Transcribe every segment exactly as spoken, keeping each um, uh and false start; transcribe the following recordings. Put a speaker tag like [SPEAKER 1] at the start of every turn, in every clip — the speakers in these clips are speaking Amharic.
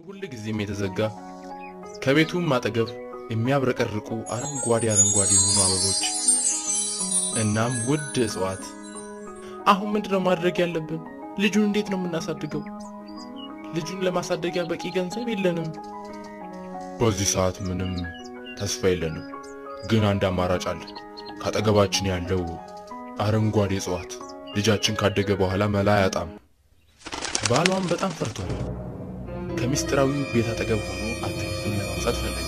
[SPEAKER 1] ሁሉ ጊዜም የተዘጋ ከቤቱም አጠገብ የሚያብረቀርቁ አረንጓዴ አረንጓዴ የሆኑ አበቦች እናም ውድ እጽዋት። አሁን ምንድነው ማድረግ ያለብን? ልጁን እንዴት ነው የምናሳድገው? ልጁን ለማሳደጊያ በቂ ገንዘብ የለንም። በዚህ ሰዓት ምንም ተስፋ የለንም። ግን አንድ አማራጭ አለ። ካጠገባችን ያለው አረንጓዴ እጽዋት ልጃችን ካደገ በኋላ መላ ያጣም። ባሏም በጣም ፈርቷል። ከሚስጥራዊ ቤት አጠገብ ሆኖ አትክልቱን ለማንሳት ፈለገ።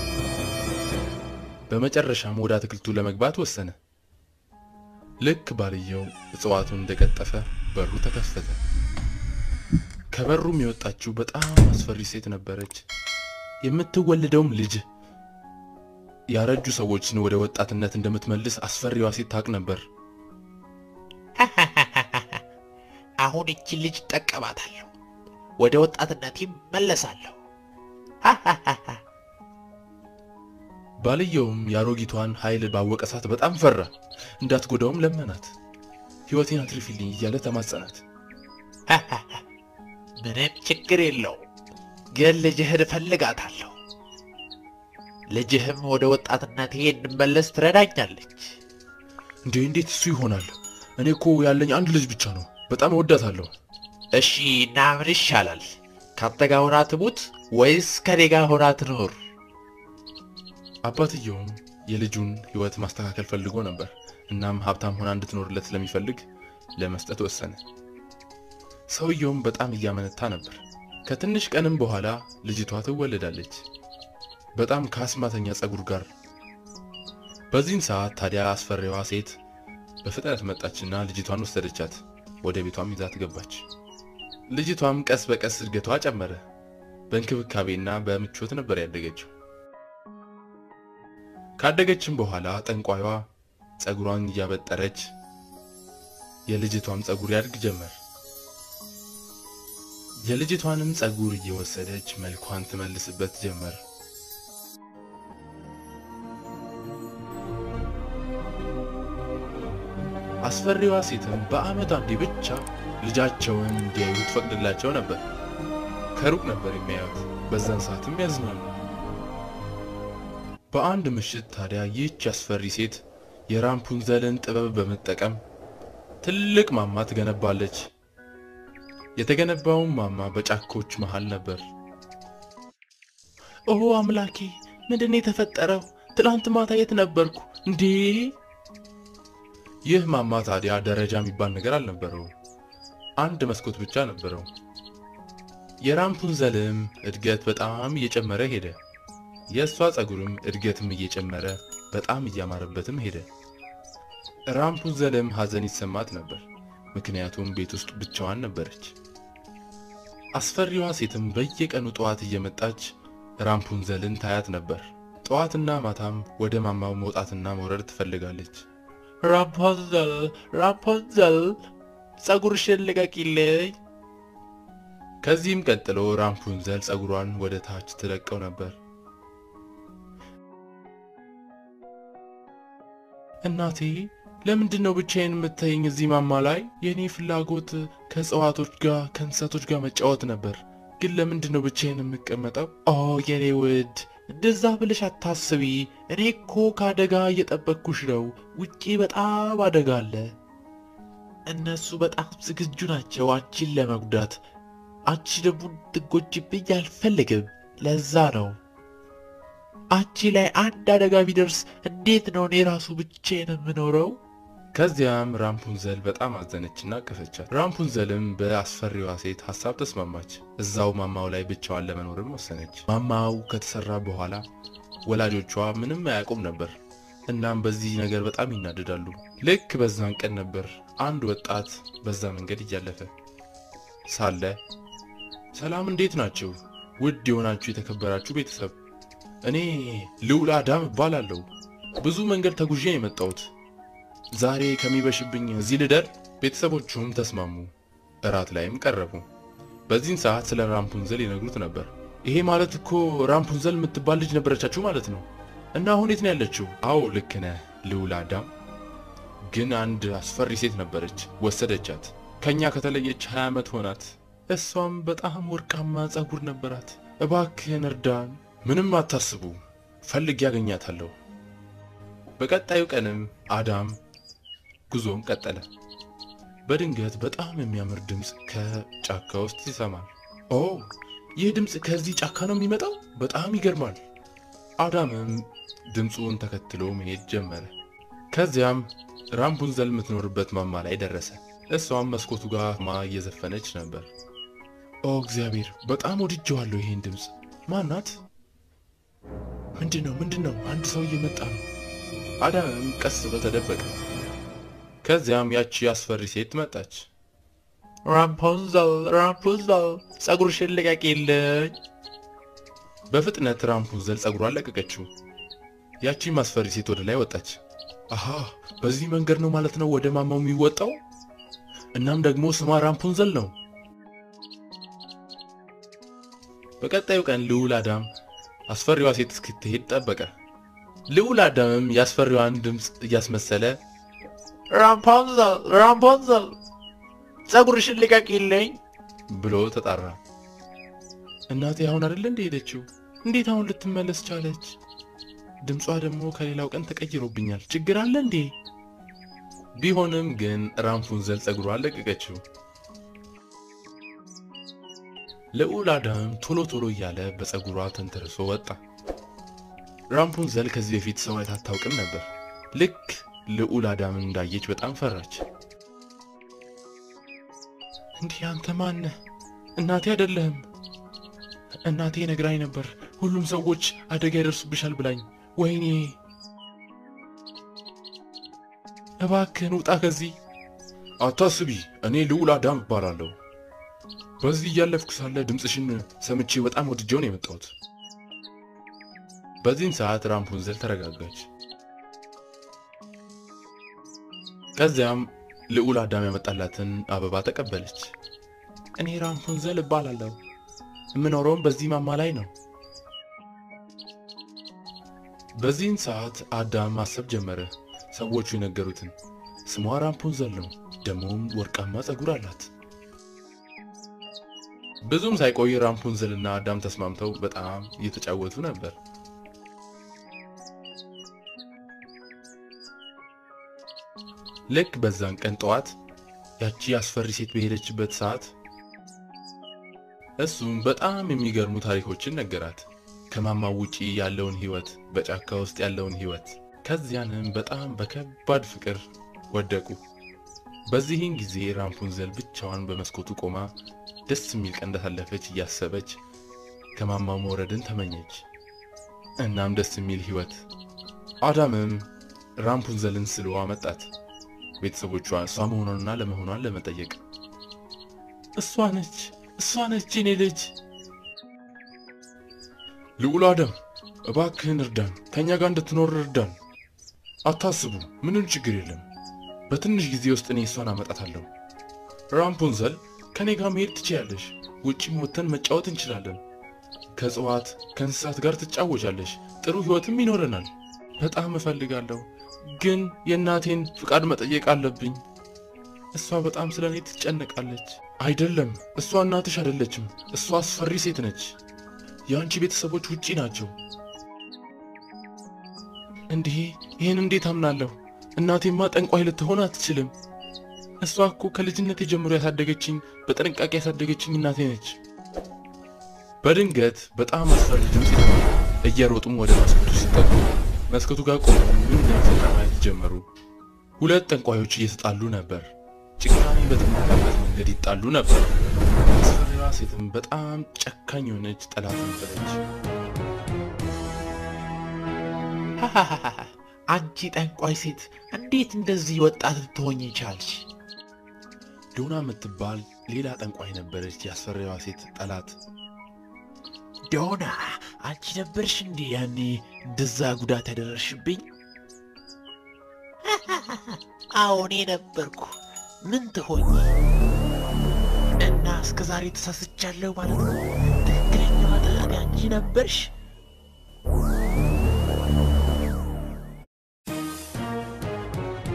[SPEAKER 1] በመጨረሻም ወደ አትክልቱ ለመግባት ወሰነ። ልክ ባልየው እጽዋቱን እንደቀጠፈ በሩ ተከፈተ። ከበሩም የወጣችው በጣም አስፈሪ ሴት ነበረች። የምትወልደውም ልጅ ያረጁ ሰዎችን ወደ ወጣትነት እንደምትመልስ አስፈሪዋ ሴት ታውቅ ነበር።
[SPEAKER 2] አሁን እቺ ልጅ ተጠቀማታለሁ፣ ወደ ወጣትነቴ መለሳለሁ።
[SPEAKER 1] ባልየውም ያሮጊቷን ኃይል ባወቀ ሰዓት በጣም ፈራ። እንዳትጎዳውም ለመናት። ሕይወቴን አትርፊልኝ እያለ ተማጸናት።
[SPEAKER 2] ምንም ችግር የለው፣ ግን ልጅህን እፈልጋታለሁ። ልጅህም ወደ ወጣትነቴ እንድመለስ ትረዳኛለች።
[SPEAKER 1] እንዴ እንዴት እሱ ይሆናል? እኔ እኮ ያለኝ አንድ ልጅ ብቻ ነው። በጣም እወዳታለሁ።
[SPEAKER 2] እሺ እና ምን ይሻላል? ካንተ ጋር ሆና ትሙት ወይስ ከኔ ጋር ሆና ትኖር?
[SPEAKER 1] አባትየውም የልጁን ሕይወት ማስተካከል ፈልጎ ነበር። እናም ሀብታም ሆና እንድትኖርለት ስለሚፈልግ ለመስጠት ወሰነ። ሰውየውም በጣም እያመነታ ነበር። ከትንሽ ቀንም በኋላ ልጅቷ ትወለዳለች፣ በጣም ከአስማተኛ ጸጉር ጋር። በዚህን ሰዓት ታዲያ አስፈሪዋ ሴት በፍጥነት መጣችና ልጅቷን ወሰደቻት። ወደ ቤቷም ይዛት ገባች። ልጅቷም ቀስ በቀስ እድገቷ ጨመረ። በእንክብካቤና በምቾት ነበር ያደገችው። ካደገችም በኋላ ጠንቋይዋ ጸጉሯን እያበጠረች የልጅቷም ጸጉር ያድግ ጀመር። የልጅቷንም ጸጉር እየወሰደች መልኳን ትመልስበት ጀመር። አስፈሪዋ ሴትም በአመት አንዴ ብቻ ልጃቸውን እንዲያዩ ትፈቅድላቸው ነበር። ከሩቅ ነበር የሚያዩት። በዛን ሰዓትም ያዝናሉ። በአንድ ምሽት ታዲያ ይህች አስፈሪ ሴት የራፑንዘልን ጥበብ በመጠቀም ትልቅ ማማ ትገነባለች። የተገነባው ማማ በጫካዎች መሃል ነበር። ኦ አምላኬ፣ ምንድነው የተፈጠረው? ትላንት ማታ የት ነበርኩ እንዴ? ይህ ማማ ታዲያ ደረጃ የሚባል ነገር አልነበረው። አንድ መስኮት ብቻ ነበረው። የራፑንዘልም እድገት በጣም እየጨመረ ሄደ። የሷ ጸጉርም እድገትም እየጨመረ በጣም እያማረበትም ሄደ። ራፑንዘልም ሐዘን ይሰማት ነበር፣ ምክንያቱም ቤት ውስጥ ብቻዋን ነበረች። አስፈሪዋ ሴትም በየቀኑ ጠዋት እየመጣች ራፑንዘልን ታያት ነበር። ጠዋትና ማታም ወደ ማማው መውጣትና መውረድ ትፈልጋለች። ራፑንዘል ራፑንዘል ጸጉርሽን ልቀቂልኝ። ከዚህም ቀጥሎ ራፑንዘል ጸጉሯን ወደ ታች ትለቀው ነበር። እናቴ ለምንድነው ብቻዬን የምትተይኝ እዚህ ማማ ላይ? የኔ ፍላጎት ከእጽዋቶች ጋር ከእንስሳቶች ጋር መጫወት ነበር፣ ግን ለምንድነው ብቻዬን የምቀመጠው? ኦ የኔ ውድ፣ እንደዛ ብለሽ አታስቢ። እኔ እኮ ከአደጋ እየጠበቅኩሽ ነው። ውጪ በጣም አደጋ አለ። እነሱ በጣም ዝግጁ ናቸው አንቺን ለመጉዳት። አንቺ ደግሞ ትጎጂብኝ አልፈልግም። ለዛ ነው አንቺ ላይ አንድ አደጋ ቢደርስ እንዴት ነው እኔ ራሱ ብቻዬን የምኖረው? ከዚያም ራፑንዘል በጣም አዘነችና አቀፈቻት። ራፑንዘልም በአስፈሪዋ ሴት ሐሳብ ተስማማች። እዛው ማማው ላይ ብቻዋን ለመኖርም ወሰነች። ማማው ከተሰራ በኋላ ወላጆቿ ምንም አያውቁም ነበር። እናም በዚህ ነገር በጣም ይናደዳሉ። ልክ በዛን ቀን ነበር አንድ ወጣት በዛ መንገድ እያለፈ ሳለ፣ ሰላም እንዴት ናችሁ? ውድ የሆናችሁ የተከበራችሁ ቤተሰብ፣ እኔ ልዑል አዳም እባላለሁ። ብዙ መንገድ ተጉዤ ነው የመጣሁት። ዛሬ ከሚበሽብኝ እዚህ ልደር። ቤተሰቦቹም ተስማሙ። እራት ላይም ቀረቡ። በዚህን ሰዓት ስለ ራፑንዘል ይነግሩት ነበር። ይሄ ማለት እኮ ራፑንዘል የምትባል ልጅ ነበረቻችሁ ማለት ነው። እና አሁን የት ነው ያለችው? አዎ ልክ ነህ ልዑል አዳም፣ ግን አንድ አስፈሪ ሴት ነበረች፣ ወሰደቻት። ከኛ ከተለየች ሃያ ዓመት ሆናት። እሷም በጣም ወርቃማ ጸጉር ነበራት። እባክህን እርዳን። ምንም አታስቡ፣ ፈልጌ ያገኛታለሁ። በቀጣዩ ቀንም አዳም ጉዞውን ቀጠለ። በድንገት በጣም የሚያምር ድምጽ ከጫካ ውስጥ ይሰማል። ኦ ይህ ድምጽ ከዚህ ጫካ ነው የሚመጣው? በጣም ይገርማል። አዳምም ድምጹን ተከትሎ መሄድ ጀመረ። ከዚያም ራፑንዘል የምትኖርበት ማማ ላይ ደረሰ። እሷም መስኮቱ ጋር ማ እየዘፈነች ነበር። ኦ እግዚአብሔር፣ በጣም ወድጄዋለሁ ይሄን ድምጽ። ማናት? ምንድነው? ምንድነው? አንድ ሰው እየመጣ ነው። አዳምም ቀስ ብሎ ተደበቀ። ከዚያም ያቺ አስፈሪ ሴት መጣች።
[SPEAKER 2] ራፑንዘል ራፑንዘል ጸጉርሽን ልቀቂልኝ።
[SPEAKER 1] በፍጥነት ራፑንዘል ጸጉሯን ለቀቀችው። ያቺ አስፈሪ ሴት ወደ ላይ ወጣች። አሃ በዚህ መንገድ ነው ማለት ነው ወደ ማማው የሚወጣው። እናም ደግሞ ስሟ ራፑንዘል ነው። በቀጣዩ ቀን ልዑል አዳም አስፈሪዋ ሴት እስክትሄድ ጠበቀ። ልዑል አዳምም ያስፈሪዋን ድምጽ እያስመሰለ
[SPEAKER 2] ራፑንዘል ራፑንዘል ጸጉርሽን ልቀቂልኝ
[SPEAKER 1] ብሎ ተጣራ። እናቴ አሁን አይደል እንደ ሄደችው? እንዴት አሁን ልትመለስ ቻለች? ድምጿ ደግሞ ከሌላው ቀን ተቀይሮብኛል። ችግር አለ እንዴ? ቢሆንም ግን ራፑንዘል ጸጉሯን ለቀቀችው። ልዑል አዳም ቶሎ ቶሎ እያለ በጸጉሯ ተንተርሶ ወጣ። ራፑንዘል ከዚህ በፊት ሰው አይታ አታውቅም ነበር። ልክ ልዑል አዳምን እንዳየች በጣም ፈራች። እንዴ አንተ ማን ነህ? እናቴ አይደለህም? እናቴ ነግራኝ ነበር ሁሉም ሰዎች አደጋ ይደርሱብሻል ብላኝ። ወይኔ እባክህን ውጣ ከዚህ። አታስቢ፣ እኔ ልዑል አዳም እባላለሁ። በዚህ እያለፍኩ ሳለ ድምጽሽን ሰምቼ በጣም ወድጄው ነው የመጣሁት። በዚህም ሰዓት ራፑንዘል ተረጋጋች። ከዚያም ልዑል አዳም ያመጣላትን አበባ ተቀበለች። እኔ ራፑንዘል እባላለሁ፣ የምኖረውም በዚህ ማማ ላይ ነው። በዚህን ሰዓት አዳም ማሰብ ጀመረ። ሰዎቹ የነገሩትን ስሟ ራፑንዘል ነው፣ ደሞም ወርቃማ ጸጉር አላት። ብዙም ሳይቆይ ራፑንዘልና አዳም ተስማምተው በጣም እየተጫወቱ ነበር። ልክ በዛን ቀን ጠዋት ያቺ አስፈሪ ሴት በሄደችበት ሰዓት እሱም በጣም የሚገርሙ ታሪኮችን ነገራት። ከማማው ውጪ ያለውን ህይወት፣ በጫካ ውስጥ ያለውን ህይወት። ከዚያንም በጣም በከባድ ፍቅር ወደቁ። በዚህን ጊዜ ራፑንዘል ብቻዋን በመስኮቱ ቆማ ደስ የሚል ቀን እንዳሳለፈች እያሰበች ከማማው መውረድን ተመኘች። እናም ደስ የሚል ህይወት። አዳምም ራፑንዘልን ስሎ አመጣት። ቤተሰቦቿ እሷ መሆኗንና ለመሆኗን ለመጠየቅ። እሷ ነች እሷ ነች የኔ ልጅ። ልዑል አዳም እባክህን እርዳን፣ ከኛ ጋር እንድትኖር እርዳን። አታስቡ፣ ምንም ችግር የለም። በትንሽ ጊዜ ውስጥ እኔ እሷን አመጣታለሁ። ራፑንዘል ከኔ ጋር መሄድ ትችያለሽ። ውጪም ወተን መጫወት እንችላለን። ከእጽዋት ከእንስሳት ጋር ትጫወቻለሽ። ጥሩ ህይወትም ይኖረናል። በጣም እፈልጋለሁ፣ ግን የእናቴን ፍቃድ መጠየቅ አለብኝ። እሷ በጣም ስለኔ ትጨነቃለች። አይደለም፣ እሷ እናትሽ አይደለችም። እሷ አስፈሪ ሴት ነች። የአንቺ ቤተሰቦች ውጪ ናቸው። እንዴ ይሄን እንዴት አምናለሁ? እናቴማ ጠንቋይ ልትሆን አትችልም። እሷ እኮ ከልጅነቴ ጀምሮ ያሳደገችኝ፣ በጥንቃቄ ያሳደገችኝ እናቴ ነች። በድንገት በጣም አስፈሪ ድምጽ ይሰማሉ። እየሮጡም ወደ መስኮቱ ሲጠጉ መስኮቱ ጋር ቆመው ምን እንደሚፈጠር ማየት ጀመሩ። ሁለት ጠንቋዮች እየተጣሉ ነበር። ጭካኔ በተሞላበት መንገድ ይጣሉ ነበር። አስፈሪዋ ሴትም በጣም ጨካኝ የሆነች ጠላት ነበረች።
[SPEAKER 2] አንቺ ጠንቋይ ሴት እንዴት እንደዚህ ወጣት ልትሆኚ ቻልሽ?
[SPEAKER 1] ዶና የምትባል ሌላ ጠንቋይ ነበረች፣ ያስፈሪዋ ሴት ጠላት።
[SPEAKER 2] ዶና አንቺ ነበርሽ እንዴ ያኔ እንደዛ ጉዳት ያደረሽብኝ? አዎ እኔ ነበርኩ። ምን ትሆኚ? እና እስከ ዛሬ ተሳስቻለሁ ማለት ነው? ትክክለኛዋ ጠላት አንቺ ነበርሽ?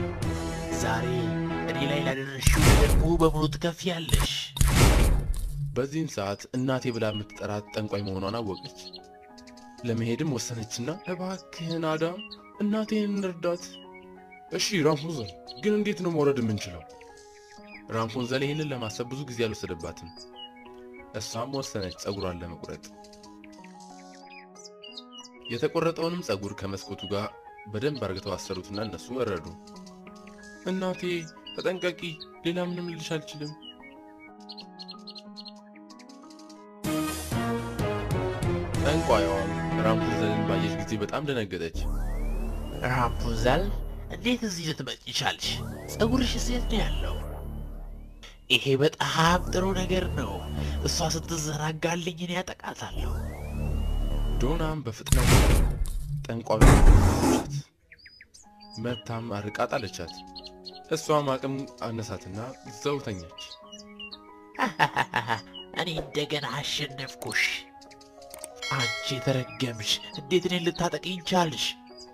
[SPEAKER 2] ዛሬ እኔ ላይ ላደረሽው ነገር ሙሉ በሙሉ ትከፍያለሽ።
[SPEAKER 1] በዚህን ሰዓት እናቴ ብላ የምትጠራት ጠንቋይ መሆኗን አወቀች። ለመሄድም ወሰነችና እባክህን አዳም እናቴን እንርዳት። እሺ ራፑንዘል፣ ግን እንዴት ነው መውረድ የምንችለው? ራፑንዘል ይህንን ለማሰብ ብዙ ጊዜ አልወሰደባትም። እሷም ወሰነች ጸጉሯን ለመቁረጥ። የተቆረጠውንም ጸጉር ከመስኮቱ ጋር በደንብ አርግተው አሰሩትና እነሱ ወረዱ። እናቴ ተጠንቀቂ፣ ሌላ ምንም ልልሽ አልችልም። ጠንቋይዋም ራፑንዘልን ባየች ጊዜ በጣም ደነገጠች።
[SPEAKER 2] ራፑንዘል እንዴት እዚህ ልትመጪ ቻልሽ? ጸጉርሽ የት ነው ያለው? ይሄ በጣም ጥሩ ነገር ነው። እሷ ስትዘናጋልኝ እኔ ያጠቃታለሁ።
[SPEAKER 1] ዶናም በፍጥነት ጠንቋዩን መታም አርቃ ጣለቻት። እሷም አቅም አነሳትና ዘውተኛች።
[SPEAKER 2] እኔ እንደገና አሸነፍኩሽ። አንቺ ተረገምሽ! እንዴት እኔን ልታጠቂኝ ቻልሽ?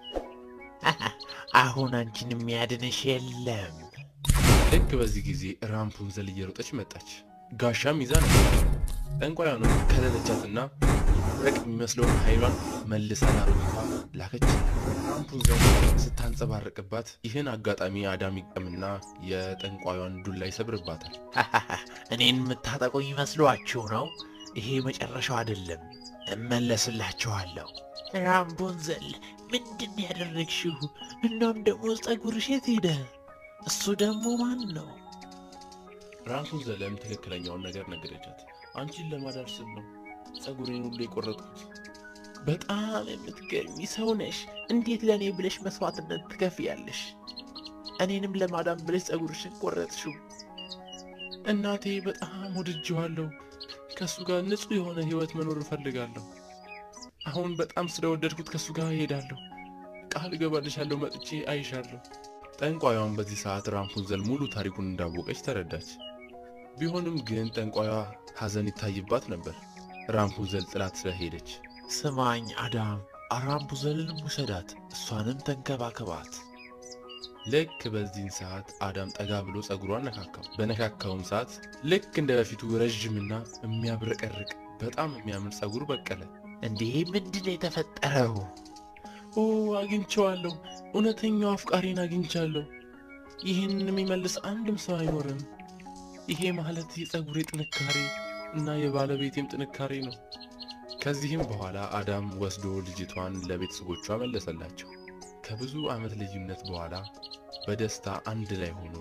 [SPEAKER 2] አሁን አንቺን የሚያድንሽ የለም።
[SPEAKER 1] ልክ በዚህ ጊዜ ራፑንዘል እየሮጠች መጣች። ጋሻም ይዛ ነበር። ጠንቋዩንም ከለለቻትና ረቅ የሚመስለውን ኃይሏን መልሳ ላሮጊቷ ላከች። ራፑንዘል ስታንጸባርቅባት ይህን አጋጣሚ አዳም ይቀምና የጠንቋዩን ዱላ ይሰብርባታል።
[SPEAKER 2] እኔን የምታጠቁኝ መስሏችሁ ነው? ይሄ መጨረሻው አይደለም፣ እመለስላችኋለሁ። ራፑንዘል ምንድን ያደረግሽው? እናም ደግሞ ጸጉርሽ የት ሄደ? እሱ ደግሞ ማን ነው?
[SPEAKER 1] ራፑንዘልም ትክክለኛውን ነገር ነገረቻት። አንቺን ለማዳን ስል ነው ጸጉሬን ሁሉ የቆረጥኩት።
[SPEAKER 2] በጣም የምትገርሚ ሰው ነሽ። እንዴት ለእኔ ብለሽ መስዋዕትነት ትከፍያለሽ? እኔንም ለማዳን ብለሽ ጸጉርሽን ቆረጥሽው።
[SPEAKER 1] እናቴ በጣም ወድጄዋለሁ። ከሱ ጋር ንጹህ የሆነ ህይወት መኖር እፈልጋለሁ። አሁን በጣም ስለወደድኩት ከሱ ጋር እሄዳለሁ። ቃል እገባልሻለሁ፣ መጥቼ አይሻለሁ። ጠንቋዩም በዚህ ሰዓት ራፑንዘል ሙሉ ታሪኩን እንዳወቀች ተረዳች። ቢሆንም ግን ጠንቋዩዋ ሐዘን ይታይባት ነበር ራፑንዘል ጥላት ስለሄደች።
[SPEAKER 2] ስማኝ አዳም፣ ራፑንዘልን ውሰዳት፣ እሷንም ተንከባከባት።
[SPEAKER 1] ልክ በዚህን ሰዓት አዳም ጠጋ ብሎ ጸጉሯን ነካካው። በነካካውም ሰዓት ልክ እንደ በፊቱ ረዥምና የሚያብረቀርቅ በጣም የሚያምር ጸጉር በቀለ።
[SPEAKER 2] እንዴ ምንድን ነው የተፈጠረው?
[SPEAKER 1] ኦ አግኝቼዋለሁ፣ እውነተኛው አፍቃሪን አግኝቻለሁ። ይህንን የሚመልስ አንድም ሰው አይኖርም። ይሄ ማለት የጸጉሬ ጥንካሬ እና የባለቤቴም ጥንካሬ ነው። ከዚህም በኋላ አዳም ወስዶ ልጅቷን ለቤተሰቦቿ መለሰላቸው። ከብዙ ዓመት ልዩነት በኋላ በደስታ አንድ ላይ ሆኑ።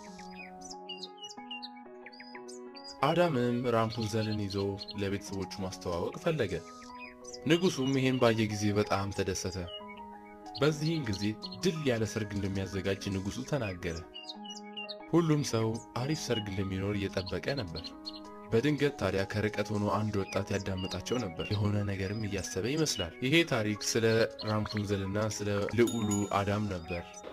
[SPEAKER 1] አዳምም ራፑንዘልን ይዞ ለቤተሰቦቹ ማስተዋወቅ ፈለገ። ንጉሱም ይሄን ባየ ጊዜ በጣም ተደሰተ። በዚህን ጊዜ ድል ያለ ሰርግ እንደሚያዘጋጅ ንጉሱ ተናገረ። ሁሉም ሰው አሪፍ ሰርግ እንደሚኖር እየጠበቀ ነበር። በድንገት ታዲያ ከርቀት ሆኖ አንድ ወጣት ያዳምጣቸው ነበር። የሆነ ነገርም እያሰበ ይመስላል። ይሄ ታሪክ ስለ ራፑንዘልና ስለ ልዑሉ አዳም ነበር።